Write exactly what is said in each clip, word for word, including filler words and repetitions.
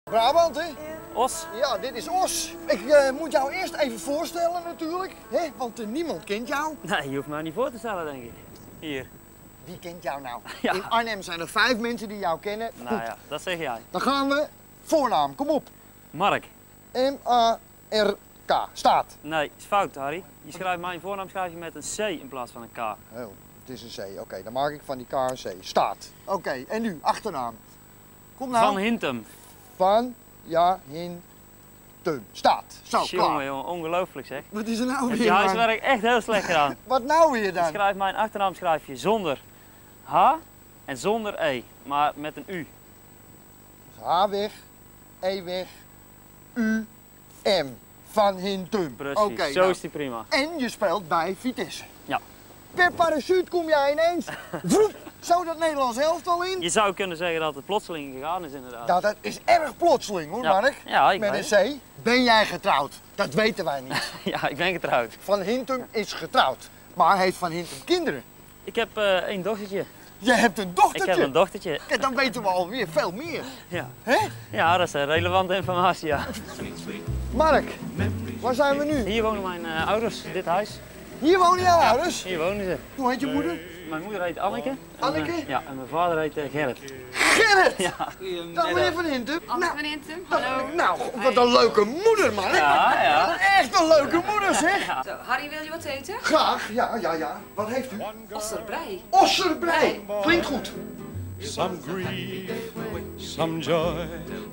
Brabant, hè? Os? Ja, dit is Os. Ik uh, moet jou eerst even voorstellen natuurlijk, hè? Want uh, niemand kent jou. Nee, je hoeft mij niet voor te stellen, denk ik. Hier. Wie kent jou nou? Ja. In Arnhem zijn er vijf mensen die jou kennen. Nou Goed. ja, dat zeg jij. Dan gaan we. Voornaam, kom op. Mark. M A R K. Staat. Nee, is fout, Harry. Je schrijft mijn voornaam schrijf je met een C in plaats van een K. Oh, het is een C. Oké, okay, dan maak ik van die K een C. Staat. Oké, okay, en nu, achternaam. Kom nou. Van Hintem. Van, ja, Hintem. Staat. Zo, jongen, klaar. jongen, ongelooflijk zeg. Wat is er nou Heb weer, je man? huiswerk echt heel slecht gedaan. Wat nou weer dan? Je schrijft mijn achternaam schrijf je zonder H en zonder E, maar met een U. Dus H weg, E weg, U, M. Van Hintem. Precies, okay, zo nou. is die prima. En je speelt bij Vitesse. Ja. Per parachute kom jij ineens. Vroep, zo dat Nederlands elftal in. Je zou kunnen zeggen dat het plotseling gegaan is inderdaad. Nou, dat is erg plotseling hoor, Ja. Mark. Ja, ik Met weet een C. Ben jij getrouwd? Dat weten wij niet. Ja, ik ben getrouwd. Van Hintem is getrouwd. Maar heeft Van Hintem kinderen? Ik heb uh, één dochtertje. Jij hebt een dochtertje? Ik heb een dochtertje. Kijk, dan weten we alweer veel meer. Ja. Hè? Ja, dat is uh, relevante informatie, ja. Mark, waar zijn we nu? Hier wonen mijn uh, ouders, dit huis. Hier wonen jouw ouders? Hier wonen ze. Hoe heet je moeder? Mijn moeder heet Anneke. Anneke? En, uh, ja, en mijn vader heet uh, Gerrit. Gerrit! Ja. Nou, meneer Van Hintem. Anneke Nou, van Hintem, hallo. nou, wat een leuke moeder, Mark. Ja, ja. Echt een leuke moeder, zeg. Zo, Harry, wil je wat eten? Graag, ja, ja, ja. Wat heeft u? Osserbrei. Osserbrei. Klinkt goed. Some grief, some joy,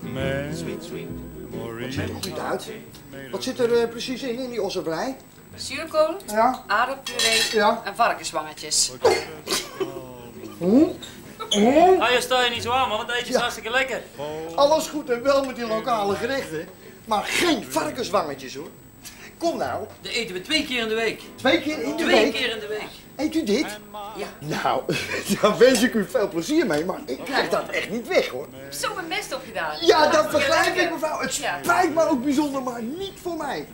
memories. Ziet er goed uit. Wat zit er uh, precies in, in die osserbrei? Zuurkool, Ja. aardappelpuree Ja. en varkenswangetjes. Hm? Hm? Ah, je sta je niet zo aan, man. Het eten is Ja. hartstikke lekker. Alles goed en wel met die lokale gerechten, maar geen varkenswangetjes hoor. Kom nou, Dat eten we twee keer in de week. twee keer in de Twee week. keer in de week. Eet u dit? Ja. Nou, daar wens ik u veel plezier mee, maar ik krijg dat echt niet weg hoor. Ik heb zo mijn best op gedaan. Ja, dat begrijp ik mevrouw. Het Ja. spijt me ook bijzonder, maar niet voor mij.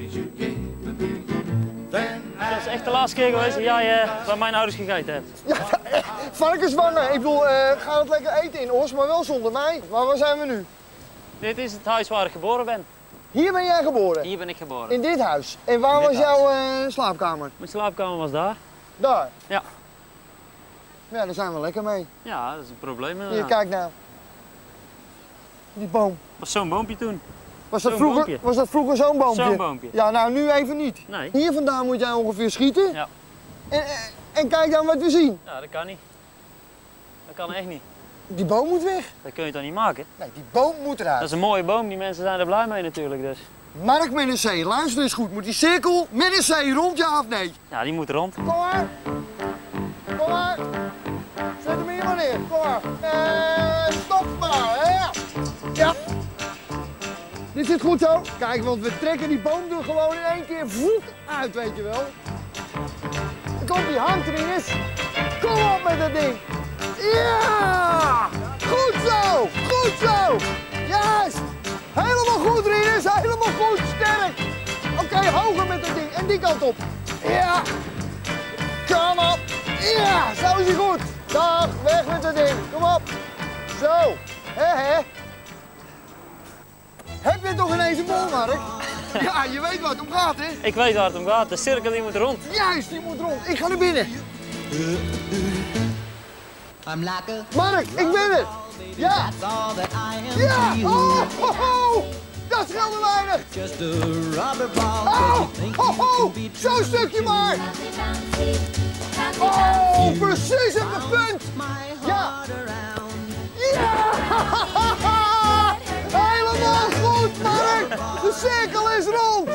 Dat is echt de laatste keer geweest dat jij uh, bij mijn ouders gegeten hebt. Ja, varkenswangen. Ik bedoel, uh, ga het lekker eten in Os, maar wel zonder mij. Maar waar zijn we nu? Dit is het huis waar ik geboren ben. Hier ben jij geboren? Hier ben ik geboren. In dit huis. En waar In dit was jouw uh, slaapkamer? Mijn slaapkamer was daar. Daar? Ja. Ja, daar zijn we lekker mee. Ja, dat is een probleem Hier, inderdaad. kijk nou. Die boom. Was zo'n boompje toen. Was dat, Zo'n vroeger, boompje. was dat vroeger zo'n boompje? Zo'n boompje. Ja, nou nu even niet. Nee. Hier vandaan moet jij ongeveer schieten. Ja. En, en, en kijk dan wat we zien. Ja, dat kan niet. Dat kan echt niet. Die boom moet weg. Dat kun je toch niet maken? Nee, die boom moet eruit. Dat is een mooie boom, die mensen zijn er blij mee natuurlijk dus. Mark met een C, luister eens goed. Moet die cirkel met een C rond, ja of nee? Ja, die moet rond. Kom maar. Kom maar. Zet hem hier maar neer. Kom maar. En stop maar. Hè? Ja. Dit zit goed zo. Kijk, want we trekken die boom er gewoon in één keer voet uit, weet je wel. Dan komt die hand erin eens. Kom op met dat ding. Ja! Goed zo! Goed zo! Juist! Helemaal goed, Rinus. Helemaal goed. Sterk. Oké, okay, hoger met dat ding. En die kant op. Ja! Kom op! Ja! Zo is hij goed. Dag, weg met dat ding. Kom op. Zo. Hé, hé. Heb je toch ineens een bol, Mark? Ja, je weet waar het om gaat, hè? Ik weet waar het om gaat. De cirkel die moet rond. Juist, die moet rond. Ik ga naar binnen. I'm like a Mark, ik ben het. Ja. Ja. Oh, ho, ho. Dat scheelde weinig. just a rubber ball. Oh, You think ho, you ho. can be Zo'n stukje maar. Oh, precies op het punt. my Ja. heart around. Ja. Helemaal goed, Mark. De cirkel is rond.